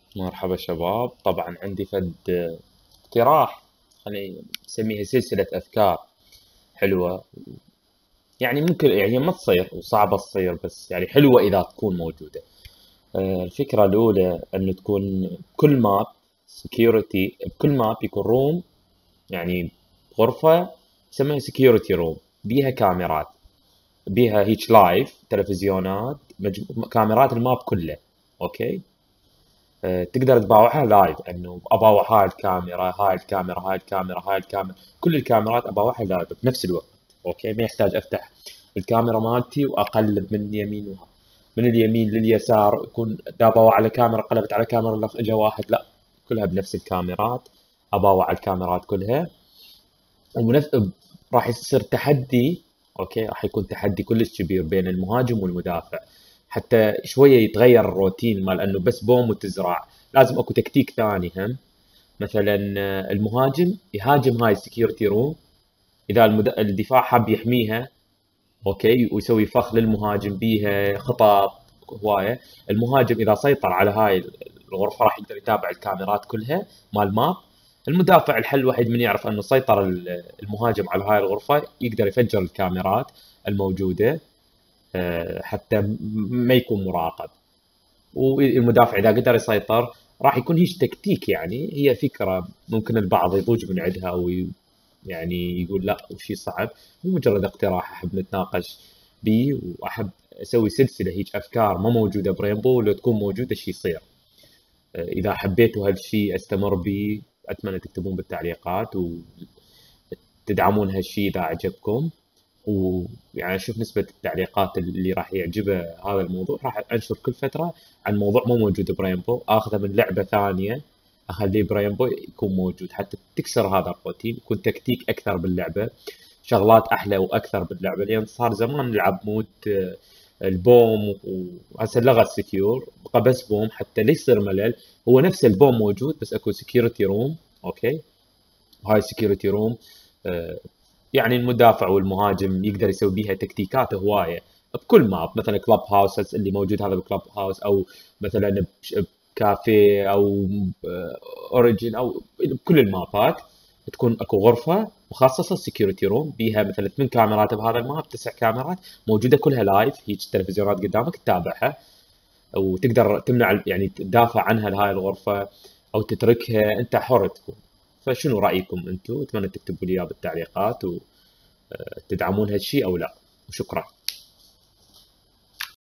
مرحبا شباب، طبعا عندي فد اقتراح. خلينا نسميها سلسلة أفكار حلوة. يعني ممكن يعني ما تصير وصعبة تصير، بس يعني حلوة إذا تكون موجودة. الفكرة الأولى أنه تكون كل ماب سكيورتي، بكل ماب يكون روم، يعني غرفة يسميها سكيورتي روم، بيها كاميرات، بيها هيك لايف تلفزيونات، كاميرات الماب كله. أوكي. تقدر تباوعها لايف، انه اباوع هاي الكاميرا، هاي الكاميرا، هاي الكاميرا، هاي الكاميرا، كل الكاميرات اباوعها لايف بنفس الوقت. اوكي، ما يحتاج افتح الكاميرا مالتي واقلب من يمين من اليمين لليسار، يكون دا اباوع على كاميرا قلبت على كاميرا اجى واحد، لا، كلها بنفس الكاميرات. اباوع الكاميرات كلها وبنفس. راح يصير تحدي. اوكي، راح يكون تحدي كلش كبير بين المهاجم والمدافع، حتى شويه يتغير الروتين مال انه بس بوم وتزرع. لازم اكو تكتيك ثاني هم. مثلا المهاجم يهاجم هاي السكيورتي روم اذا الدفاع حاب يحميها. اوكي، ويسوي فخ للمهاجم بيها خطط هوايه. المهاجم اذا سيطر على هاي الغرفه راح يقدر يتابع الكاميرات كلها مال ماب. المدافع الحل الوحيد من يعرف انه سيطر المهاجم على هاي الغرفه يقدر يفجر الكاميرات الموجوده، حتى ما يكون مراقب. والمدافع اذا قدر يسيطر راح يكون هيش تكتيك، يعني هي فكره ممكن البعض يضوج من عندها يعني يقول لا وشي صعب. مو مجرد اقتراح، احب نتناقش بيه، واحب اسوي سلسله هيك افكار ما موجوده برينبو، ولو تكون موجوده شي يصير. اذا حبيتوا هالشي استمر بيه، اتمنى تكتبون بالتعليقات وتدعمون هالشي اذا عجبكم. ويعني اشوف نسبة التعليقات اللي راح يعجبه هذا الموضوع، راح انشر كل فترة عن موضوع مو موجود برينبو، اخذه من لعبة ثانية اخليه برينبو يكون موجود، حتى تكسر هذا الروتين، يكون تكتيك اكثر باللعبة، شغلات احلى واكثر باللعبة. لان صار زمان نلعب مود البوم، وهسه لغى السكيور، بقى بس بوم حتى لا يصير ملل. هو نفس البوم موجود بس اكو سكيورتي روم. اوكي. هاي سكيورتي روم يعني المدافع والمهاجم يقدر يسوي بيها تكتيكات هوايه بكل ماب. مثلا كلب هاوس اللي موجود هذا بكلب هاوس، او مثلا بكافيه، او اوريجن، او بكل المابات تكون اكو غرفه مخصصه سكيورتي روم بيها مثلا 8 كاميرات بهذا الماب، 9 كاميرات موجوده كلها لايف، هيك تلفزيونات قدامك تتابعها، وتقدر تمنع يعني تدافع عنها لهاي الغرفه او تتركها، انت حر تكون. فشنو رايكم انتم؟ اتمنى تكتبوا لي اياه بالتعليقات وتدعمون هالشيء او لا. وشكرا.